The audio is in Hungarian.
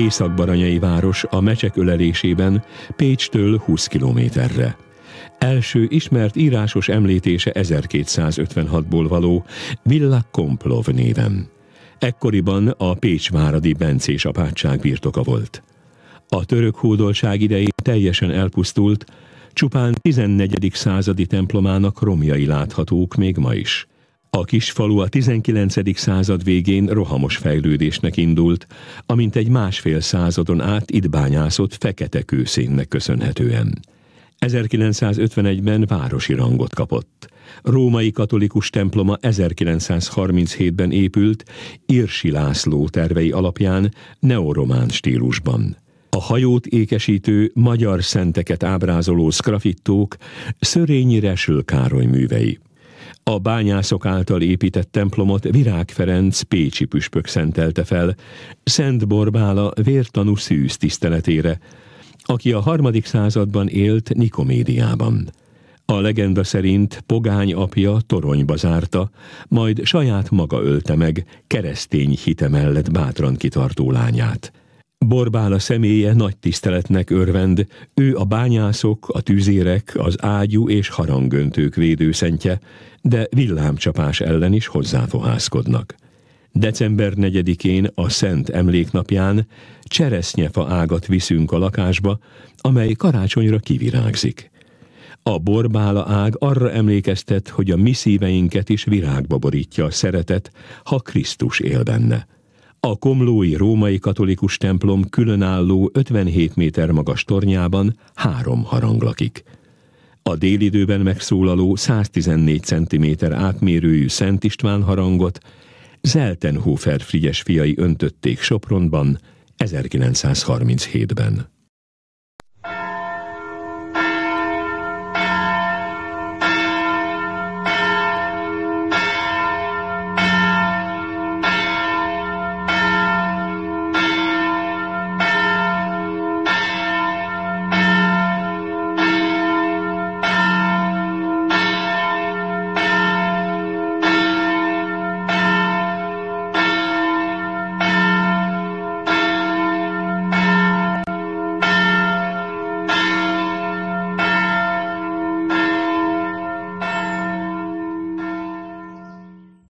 Észak-Baranyai város a mecsek ölelésében Pécstől 20 kilométerre. Első ismert írásos említése 1256-ból való Villa Komplov néven. Ekkoriban a pécsváradi bencés apátság birtoka volt. A török hódoltság idején teljesen elpusztult, csupán 14. századi templomának romjai láthatók még ma is. A kisfalu a 19. század végén rohamos fejlődésnek indult, amint egy másfél századon át itt bányászott fekete kőszénnek köszönhetően. 1951-ben városi rangot kapott. Római katolikus temploma 1937-ben épült, Irsi László tervei alapján neoromán stílusban. A hajót ékesítő magyar szenteket ábrázoló szgrafittók Szörényi Resl Károly művei. A bányászok által épített templomot Virág Ferenc pécsi püspök szentelte fel, Szent Borbála vértanú szűz tiszteletére, aki a 3. században élt Nikomédiában. A legenda szerint pogány apja toronyba zárta, majd saját maga ölte meg keresztény hite mellett bátran kitartó lányát. Borbála személye nagy tiszteletnek örvend, ő a bányászok, a tüzérek, az ágyú és harangöntők védőszentje, de villámcsapás ellen is hozzáfohászkodnak. December 4-én a Szent Emléknapján cseresznyefa ágat viszünk a lakásba, amely karácsonyra kivirágzik. A borbála ág arra emlékeztet, hogy a mi szíveinket is virágba borítja a szeretet, ha Krisztus él benne. A komlói római katolikus templom különálló 57 méter magas tornyában 3 harang lakik. A délidőben megszólaló 114 cm átmérőjű Szent István harangot Zeltenhofer Frigyes fiai öntötték Sopronban 1937-ben.